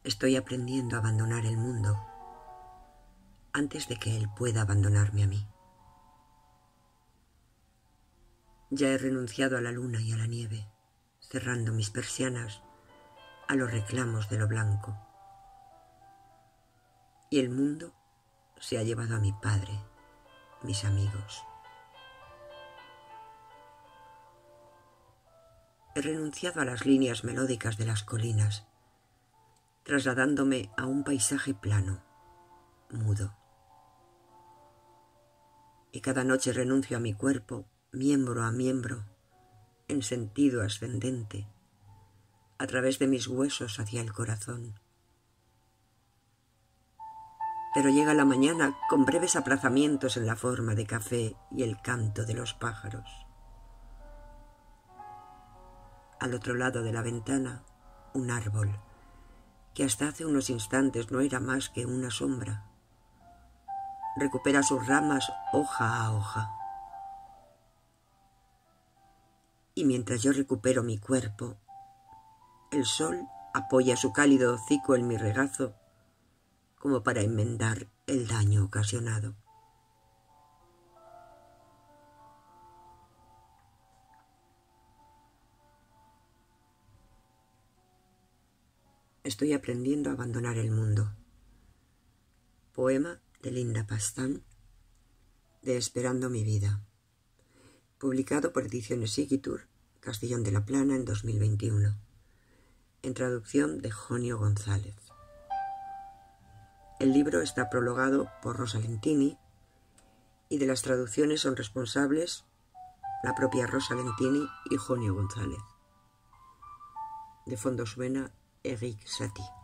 Estoy aprendiendo a abandonar el mundo antes de que él pueda abandonarme a mí. Ya he renunciado a la luna y a la nieve, cerrando mis persianas a los reclamos de lo blanco. Y el mundo se ha llevado a mi padre, mis amigos. He renunciado a las líneas melódicas de las colinas, trasladándome a un paisaje plano, mudo. Y cada noche renuncio a mi cuerpo, miembro a miembro, en sentido ascendente, a través de mis huesos hacia el corazón. Pero llega la mañana con breves aplazamientos en la forma de café y el canto de los pájaros. Al otro lado de la ventana, un árbol, que hasta hace unos instantes no era más que una sombra, recupera sus ramas hoja a hoja. Y mientras yo recupero mi cuerpo, el sol apoya su cálido hocico en mi regazo como para enmendar el daño ocasionado. Estoy aprendiendo a abandonar el mundo. Poema de Linda Pastán, de Esperando mi vida. Publicado por Ediciones Sigitur, Castellón de la Plana, en 2021. En traducción de Jonio González. El libro está prologado por Rosa Lentini y de las traducciones son responsables la propia Rosa Lentini y Jonio González. De fondo suena Eric Satie.